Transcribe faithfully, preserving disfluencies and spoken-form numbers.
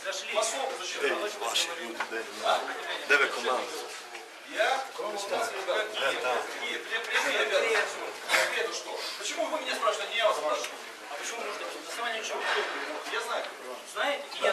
Зашли. Посол зачем? Де ваші люди, де, де виконавці? Я? Какие? Какие? Прямые обязанности. Это что? Почему вы меня спрашиваете, не я вас спрашиваю? А почему нужно? На основании чего? Я знаю. Знаете?